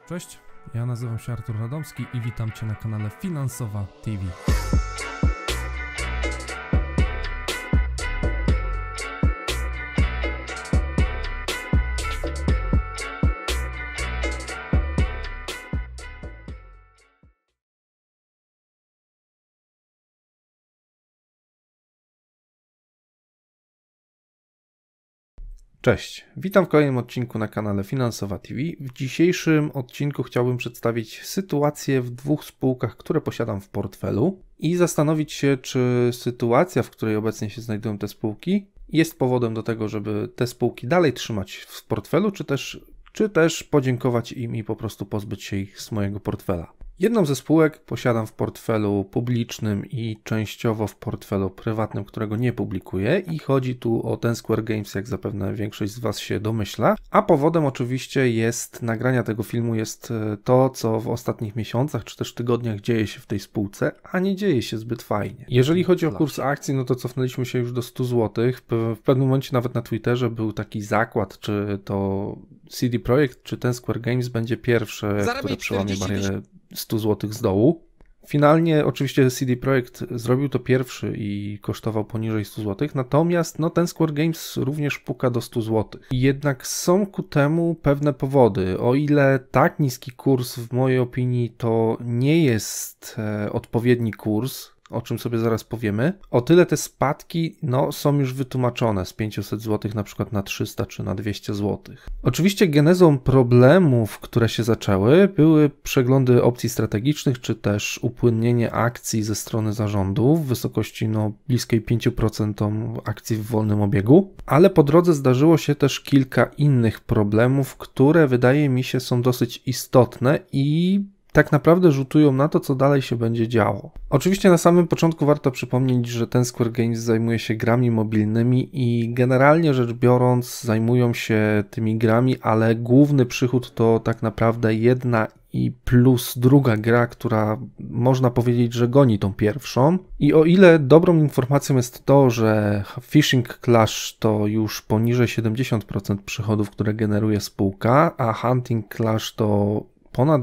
Cześć, ja nazywam się Artur Radomski i witam Cię na kanale Finansowa TV. Cześć, witam w kolejnym odcinku na kanale Finansowa TV. W dzisiejszym odcinku chciałbym przedstawić sytuację w dwóch spółkach, które posiadam w portfelu i zastanowić się, czy sytuacja, w której obecnie się znajdują te spółki, jest powodem do tego, żeby te spółki dalej trzymać w portfelu, czy też podziękować im i po prostu pozbyć się ich z mojego portfela. Jedną ze spółek posiadam w portfelu publicznym i częściowo w portfelu prywatnym, którego nie publikuję, i chodzi tu o Ten Square Games, jak zapewne większość z Was się domyśla, a powodem oczywiście jest nagrania tego filmu jest to, co w ostatnich miesiącach czy też tygodniach dzieje się w tej spółce, a nie dzieje się zbyt fajnie. Jeżeli chodzi o kurs akcji, no to cofnęliśmy się już do 100 zł. W pewnym momencie nawet na Twitterze był taki zakład, czy to CD Projekt, czy Ten Square Games będzie pierwsze, które przełamie barierę 100 zł z dołu. Finalnie oczywiście CD Projekt zrobił to pierwszy i kosztował poniżej 100 zł, natomiast Ten Square Games również puka do 100 zł. Jednak są ku temu pewne powody. O ile tak niski kurs w mojej opinii to nie jest odpowiedni kurs, o czym sobie zaraz powiemy, o tyle te spadki są już wytłumaczone z 500 zł na przykład na 300 czy na 200 zł. Oczywiście genezą problemów, które się zaczęły, były przeglądy opcji strategicznych, czy też upłynnienie akcji ze strony zarządu w wysokości bliskiej 5% akcji w wolnym obiegu, ale po drodze zdarzyło się też kilka innych problemów, które wydaje mi się są dosyć istotne i tak naprawdę rzutują na to, co dalej się będzie działo. Oczywiście na samym początku warto przypomnieć, że Ten Square Games zajmuje się grami mobilnymi i generalnie rzecz biorąc zajmują się tymi grami, ale główny przychód to tak naprawdę jedna i plus druga gra, która można powiedzieć, że goni tą pierwszą. I o ile dobrą informacją jest to, że Fishing Clash to już poniżej 70% przychodów, które generuje spółka, a Hunting Clash to ponad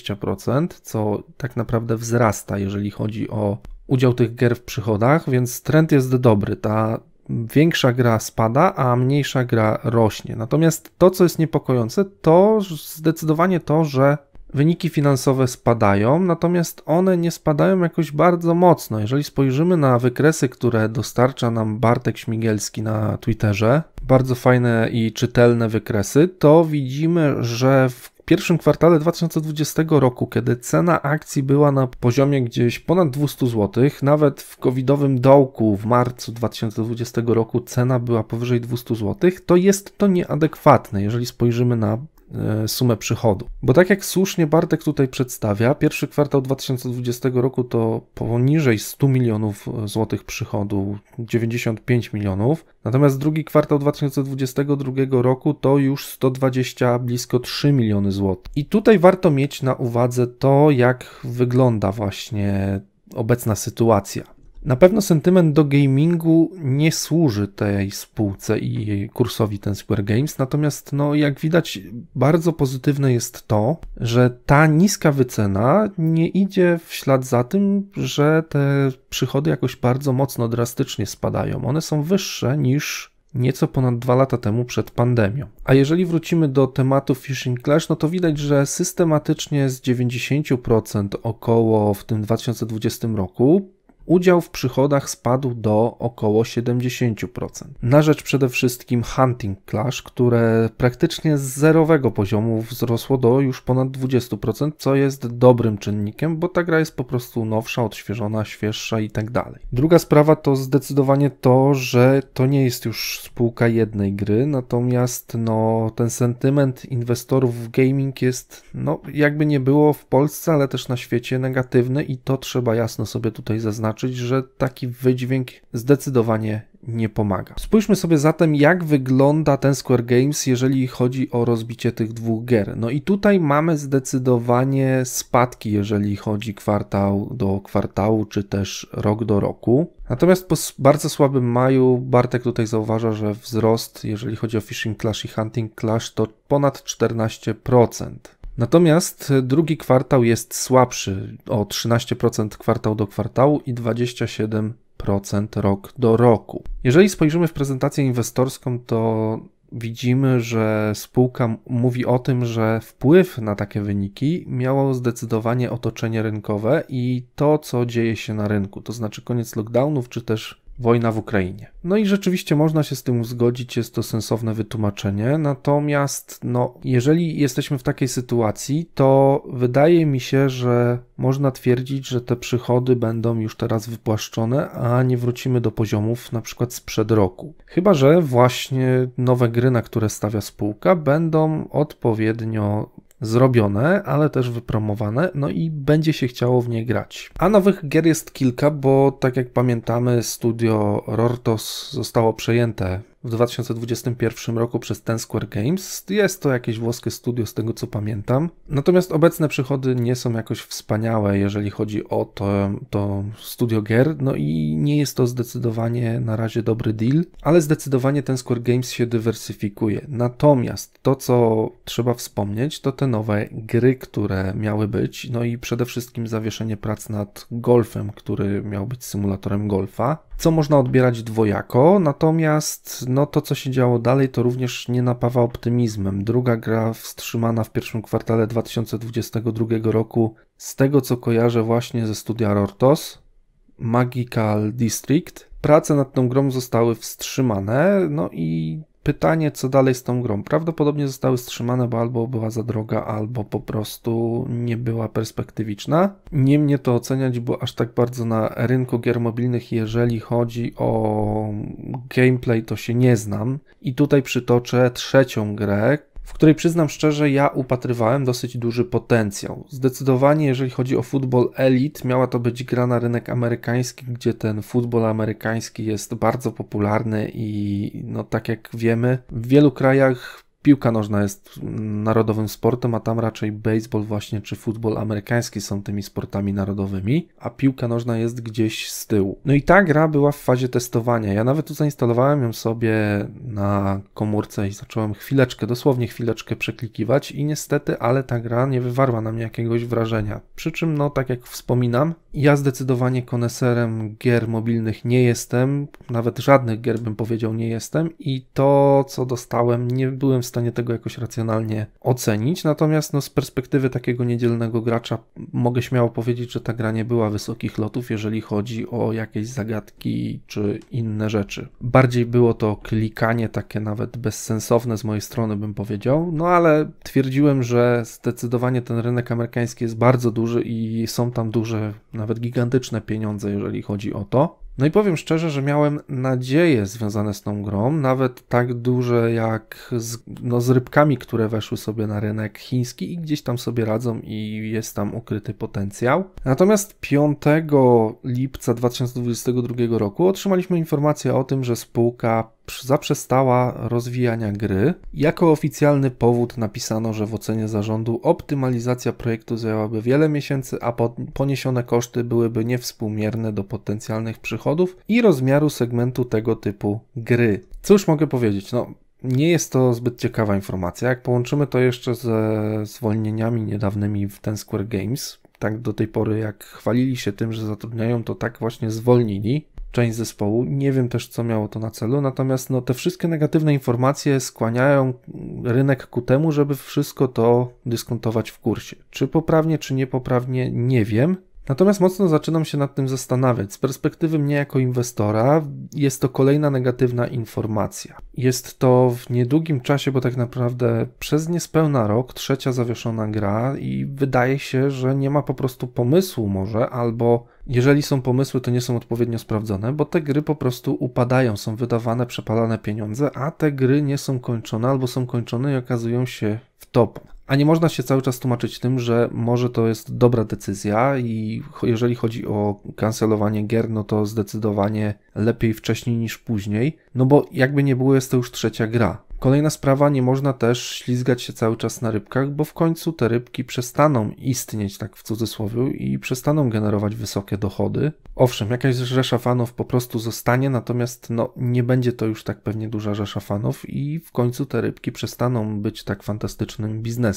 20%, co tak naprawdę wzrasta, jeżeli chodzi o udział tych gier w przychodach, więc trend jest dobry. Ta większa gra spada, a mniejsza gra rośnie. Natomiast to, co jest niepokojące, to zdecydowanie to, że wyniki finansowe spadają, natomiast one nie spadają jakoś bardzo mocno. Jeżeli spojrzymy na wykresy, które dostarcza nam Bartek Śmigielski na Twitterze, bardzo fajne i czytelne wykresy, to widzimy, że w pierwszym kwartale 2020 roku, kiedy cena akcji była na poziomie gdzieś ponad 200 zł, nawet w covidowym dołku w marcu 2020 roku cena była powyżej 200 zł, to jest to nieadekwatne, jeżeli spojrzymy na sumę przychodu. Bo tak jak słusznie Bartek tutaj przedstawia, pierwszy kwartał 2020 roku to poniżej 100 milionów złotych przychodu, 95 milionów, natomiast drugi kwartał 2022 roku to już 120, blisko 3 miliony złotych. I tutaj warto mieć na uwadze to, jak wygląda właśnie obecna sytuacja. Na pewno sentyment do gamingu nie służy tej spółce i jej kursowi Ten Square Games, natomiast jak widać bardzo pozytywne jest to, że ta niska wycena nie idzie w ślad za tym, że te przychody jakoś bardzo mocno, drastycznie spadają. One są wyższe niż nieco ponad 2 lata temu przed pandemią. A jeżeli wrócimy do tematu Fishing Clash, to widać, że systematycznie z 90% około w tym 2020 roku udział w przychodach spadł do około 70%. Na rzecz przede wszystkim Hunting Clash, które praktycznie z zerowego poziomu wzrosło do już ponad 20%, co jest dobrym czynnikiem, bo ta gra jest po prostu nowsza, odświeżona, świeższa i tak dalej. Druga sprawa to zdecydowanie to, że to nie jest już spółka jednej gry, natomiast ten sentyment inwestorów w gaming jest jakby nie było w Polsce, ale też na świecie negatywny i to trzeba jasno sobie tutaj zaznaczyć, że taki wydźwięk zdecydowanie nie pomaga. Spójrzmy sobie zatem, jak wygląda Ten Square Games, jeżeli chodzi o rozbicie tych dwóch gier. I tutaj mamy zdecydowanie spadki, jeżeli chodzi kwartał do kwartału, czy też rok do roku. Natomiast po bardzo słabym maju Bartek tutaj zauważa, że wzrost, jeżeli chodzi o Fishing Clash i Hunting Clash, to ponad 14%. Natomiast drugi kwartał jest słabszy o 13% kwartał do kwartału i 27% rok do roku. Jeżeli spojrzymy w prezentację inwestorską, to widzimy, że spółka mówi o tym, że wpływ na takie wyniki miało zdecydowanie otoczenie rynkowe i to, co dzieje się na rynku, to znaczy koniec lockdownów, czy też wojna w Ukrainie. No i rzeczywiście można się z tym zgodzić, jest to sensowne wytłumaczenie, natomiast jeżeli jesteśmy w takiej sytuacji, to wydaje mi się, że można twierdzić, że te przychody będą już teraz wypłaszczone, a nie wrócimy do poziomów na przykład sprzed roku. Chyba że właśnie nowe gry, na które stawia spółka, będą odpowiednio zrobione, ale też wypromowane, no i będzie się chciało w nie grać. A nowych gier jest kilka, bo tak jak pamiętamy, studio Rortos zostało przejęte w 2021 roku przez Ten Square Games. Jest to jakieś włoskie studio z tego co pamiętam. Natomiast obecne przychody nie są jakoś wspaniałe, jeżeli chodzi o to studio gier, no i nie jest to zdecydowanie na razie dobry deal, ale zdecydowanie Ten Square Games się dywersyfikuje. Natomiast to, co trzeba wspomnieć, to te nowe gry, które miały być, no i przede wszystkim zawieszenie prac nad golfem, który miał być symulatorem golfa, co można odbierać dwojako, natomiast to, co się działo dalej, to również nie napawa optymizmem. Druga gra wstrzymana w pierwszym kwartale 2022 roku, z tego co kojarzę właśnie ze studia Rortos, Magical District. Prace nad tą grą zostały wstrzymane, no i pytanie, co dalej z tą grą. Prawdopodobnie zostały wstrzymane, bo albo była za droga, albo po prostu nie była perspektywiczna. Nie mnie to oceniać, bo aż tak bardzo na rynku gier mobilnych, jeżeli chodzi o gameplay, to się nie znam. I tutaj przytoczę trzecią grę, w której przyznam szczerze, ja upatrywałem dosyć duży potencjał. Zdecydowanie, jeżeli chodzi o Football Elite, miała to być gra na rynek amerykański, gdzie ten futbol amerykański jest bardzo popularny i tak jak wiemy, w wielu krajach piłka nożna jest narodowym sportem, a tam raczej baseball właśnie czy futbol amerykański są tymi sportami narodowymi, a piłka nożna jest gdzieś z tyłu. No i ta gra była w fazie testowania. Ja nawet tu zainstalowałem ją sobie na komórce i zacząłem dosłownie chwileczkę przeklikiwać i niestety, ale ta gra nie wywarła na mnie jakiegoś wrażenia. Przy czym, tak jak wspominam, ja zdecydowanie koneserem gier mobilnych nie jestem, nawet żadnych gier bym powiedział nie jestem i to, co dostałem, nie byłem w stanie tego jakoś racjonalnie ocenić, natomiast z perspektywy takiego niedzielnego gracza mogę śmiało powiedzieć, że ta gra nie była wysokich lotów, jeżeli chodzi o jakieś zagadki czy inne rzeczy. Bardziej było to klikanie takie nawet bezsensowne z mojej strony bym powiedział, ale twierdziłem, że zdecydowanie ten rynek amerykański jest bardzo duży i są tam duże, nawet gigantyczne pieniądze, jeżeli chodzi o to. No i powiem szczerze, że miałem nadzieje związane z tą grą, nawet tak duże jak z rybkami, które weszły sobie na rynek chiński i gdzieś tam sobie radzą i jest tam ukryty potencjał. Natomiast 5 lipca 2022 roku otrzymaliśmy informację o tym, że spółka zaprzestała rozwijania gry. Jako oficjalny powód napisano, że w ocenie zarządu optymalizacja projektu zajęłaby wiele miesięcy, a poniesione koszty byłyby niewspółmierne do potencjalnych przychodów i rozmiaru segmentu tego typu gry. Cóż mogę powiedzieć? Nie jest to zbyt ciekawa informacja. Jak połączymy to jeszcze ze zwolnieniami niedawnymi w Ten Square Games, tak do tej pory jak chwalili się tym, że zatrudniają, to tak właśnie zwolnili część zespołu. Nie wiem też, co miało to na celu, natomiast te wszystkie negatywne informacje skłaniają rynek ku temu, żeby wszystko to dyskontować w kursie. Czy poprawnie, czy niepoprawnie, nie wiem. Natomiast mocno zaczynam się nad tym zastanawiać. Z perspektywy mnie jako inwestora jest to kolejna negatywna informacja. Jest to w niedługim czasie, bo tak naprawdę przez niespełna rok trzecia zawieszona gra i wydaje się, że nie ma po prostu pomysłu może, albo jeżeli są pomysły, to nie są odpowiednio sprawdzone, bo te gry po prostu upadają, są wydawane, przepalane pieniądze, a te gry nie są kończone albo są kończone i okazują się w topu. A nie można się cały czas tłumaczyć tym, że może to jest dobra decyzja i jeżeli chodzi o kancelowanie gier, to zdecydowanie lepiej wcześniej niż później, bo jakby nie było, jest to już trzecia gra. Kolejna sprawa, nie można też ślizgać się cały czas na rybkach, bo w końcu te rybki przestaną istnieć, tak w cudzysłowie, i przestaną generować wysokie dochody. Owszem, jakaś rzesza fanów po prostu zostanie, natomiast nie będzie to już tak pewnie duża rzesza fanów i w końcu te rybki przestaną być tak fantastycznym biznesem.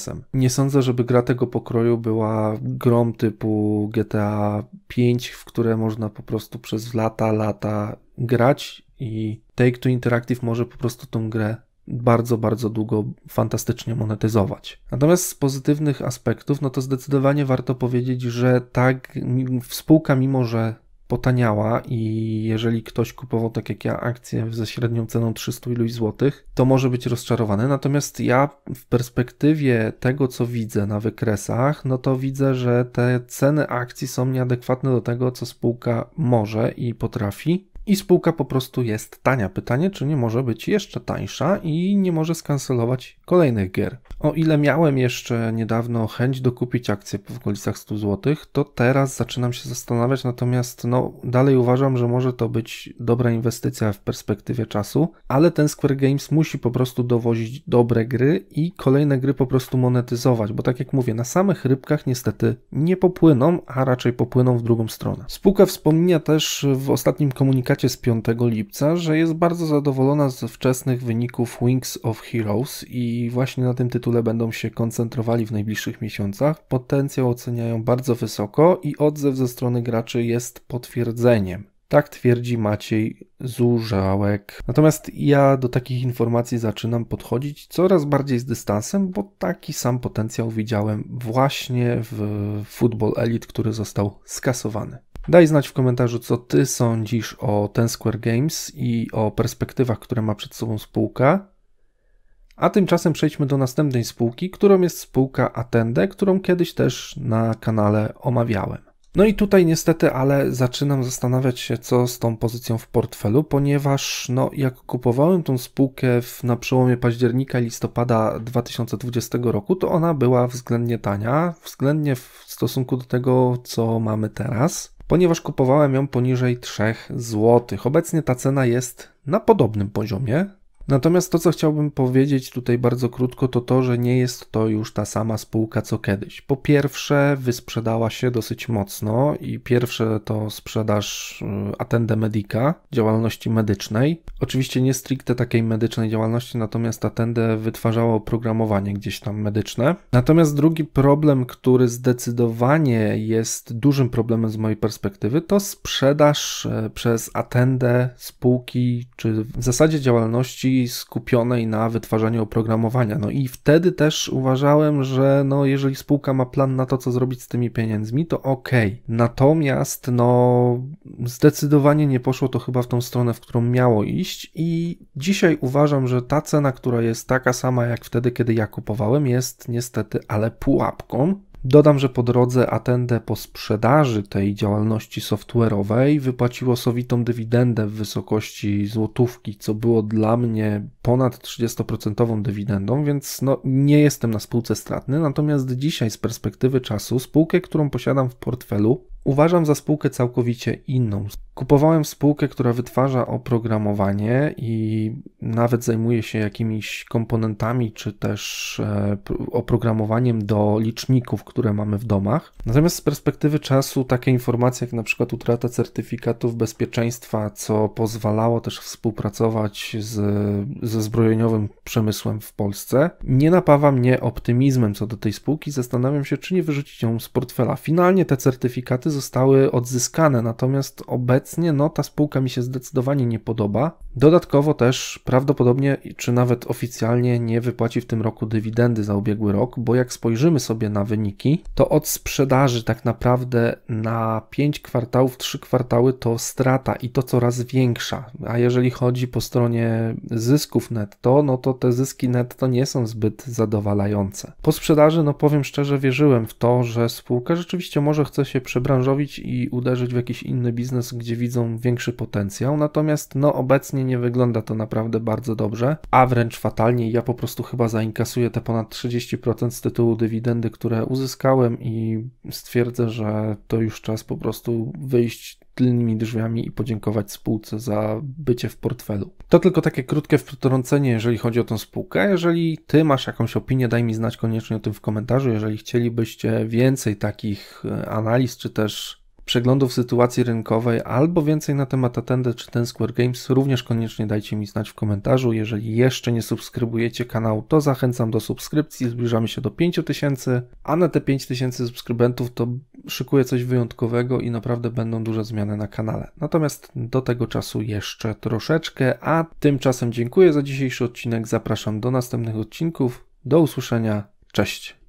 biznesem. Nie sądzę, żeby gra tego pokroju była grą typu GTA 5, w które można po prostu przez lata grać i Take-Two Interactive może po prostu tą grę bardzo, bardzo długo fantastycznie monetyzować. Natomiast z pozytywnych aspektów, no to zdecydowanie warto powiedzieć, że tak spółka, mimo że potaniała i jeżeli ktoś kupował, tak jak ja, akcje ze średnią ceną 300 iluś złotych, to może być rozczarowany. Natomiast ja w perspektywie tego, co widzę na wykresach, no to widzę, że te ceny akcji są nieadekwatne do tego, co spółka może i potrafi. I spółka po prostu jest tania. Pytanie, czy nie może być jeszcze tańsza i nie może skancelować kolejnych gier. O ile miałem jeszcze niedawno chęć dokupić akcje w okolicach 100 zł, to teraz zaczynam się zastanawiać, natomiast dalej uważam, że może to być dobra inwestycja w perspektywie czasu, ale ten Square Games musi po prostu dowozić dobre gry i kolejne gry po prostu monetyzować, bo tak jak mówię, na samych rybkach niestety nie popłyną, a raczej popłyną w drugą stronę. Spółka wspomina też w ostatnim komunikacie z 5 lipca, że jest bardzo zadowolona ze wczesnych wyników Wings of Heroes i właśnie na tym tytule będą się koncentrowali w najbliższych miesiącach. Potencjał oceniają bardzo wysoko i odzew ze strony graczy jest potwierdzeniem. Tak twierdzi Maciej Zużałek. Natomiast ja do takich informacji zaczynam podchodzić coraz bardziej z dystansem, bo taki sam potencjał widziałem właśnie w Football Elite, który został skasowany. Daj znać w komentarzu, co Ty sądzisz o ten Square Games i o perspektywach, które ma przed sobą spółka. A tymczasem przejdźmy do następnej spółki, którą jest spółka Attende, którą kiedyś też na kanale omawiałem. No i tutaj niestety, ale zaczynam zastanawiać się, co z tą pozycją w portfelu, ponieważ jak kupowałem tą spółkę na przełomie października i listopada 2020 roku, to ona była względnie tania, względnie w stosunku do tego, co mamy teraz, ponieważ kupowałem ją poniżej 3 zł. Obecnie ta cena jest na podobnym poziomie. Natomiast to, co chciałbym powiedzieć tutaj bardzo krótko, to to, że nie jest to już ta sama spółka co kiedyś. Po pierwsze, wysprzedała się dosyć mocno i pierwsze to sprzedaż Attende Medica, działalności medycznej. Oczywiście nie stricte takiej medycznej działalności, natomiast Attende wytwarzało oprogramowanie gdzieś tam medyczne. Natomiast drugi problem, który zdecydowanie jest dużym problemem z mojej perspektywy, to sprzedaż przez Attende spółki, czy w zasadzie działalności skupionej na wytwarzaniu oprogramowania. No i wtedy też uważałem, że jeżeli spółka ma plan na to, co zrobić z tymi pieniędzmi, to okej. Natomiast zdecydowanie nie poszło to chyba w tą stronę, w którą miało iść i dzisiaj uważam, że ta cena, która jest taka sama jak wtedy, kiedy ja kupowałem, jest niestety ale pułapką. Dodam, że po drodze Attende po sprzedaży tej działalności software'owej wypłaciło sowitą dywidendę w wysokości złotówki, co było dla mnie ponad 30% dywidendą, więc nie jestem na spółce stratny, natomiast dzisiaj z perspektywy czasu spółkę, którą posiadam w portfelu, uważam za spółkę całkowicie inną. Kupowałem spółkę, która wytwarza oprogramowanie i nawet zajmuje się jakimiś komponentami, czy też oprogramowaniem do liczników, które mamy w domach. Natomiast z perspektywy czasu takie informacje jak na przykład utrata certyfikatów bezpieczeństwa, co pozwalało też współpracować ze zbrojeniowym przemysłem w Polsce, nie napawa mnie optymizmem co do tej spółki. Zastanawiam się, czy nie wyrzucić ją z portfela. Finalnie te certyfikaty zostały odzyskane, natomiast obecnie ta spółka mi się zdecydowanie nie podoba. Dodatkowo też prawdopodobnie, czy nawet oficjalnie nie wypłaci w tym roku dywidendy za ubiegły rok, bo jak spojrzymy sobie na wyniki, to od sprzedaży tak naprawdę na 5 kwartałów, 3 kwartały to strata i to coraz większa, a jeżeli chodzi po stronie zysków netto, to te zyski netto nie są zbyt zadowalające. Po sprzedaży, powiem szczerze, wierzyłem w to, że spółka rzeczywiście może chce się przebranżowić i uderzyć w jakiś inny biznes, gdzie widzą większy potencjał, natomiast obecnie nie wygląda to naprawdę bardzo dobrze, a wręcz fatalnie. Ja po prostu chyba zainkasuję te ponad 30% z tytułu dywidendy, które uzyskałem i stwierdzę, że to już czas po prostu wyjść tylnymi drzwiami i podziękować spółce za bycie w portfelu. To tylko takie krótkie wtrącenie, jeżeli chodzi o tą spółkę. Jeżeli Ty masz jakąś opinię, daj mi znać koniecznie o tym w komentarzu. Jeżeli chcielibyście więcej takich analiz, czy też przeglądów sytuacji rynkowej albo więcej na temat Attended czy Ten Square Games, również koniecznie dajcie mi znać w komentarzu. Jeżeli jeszcze nie subskrybujecie kanału, to zachęcam do subskrypcji. Zbliżamy się do 5000, a na te 5000 subskrybentów to szykuję coś wyjątkowego i naprawdę będą duże zmiany na kanale. Natomiast do tego czasu jeszcze troszeczkę, a tymczasem dziękuję za dzisiejszy odcinek. Zapraszam do następnych odcinków. Do usłyszenia. Cześć.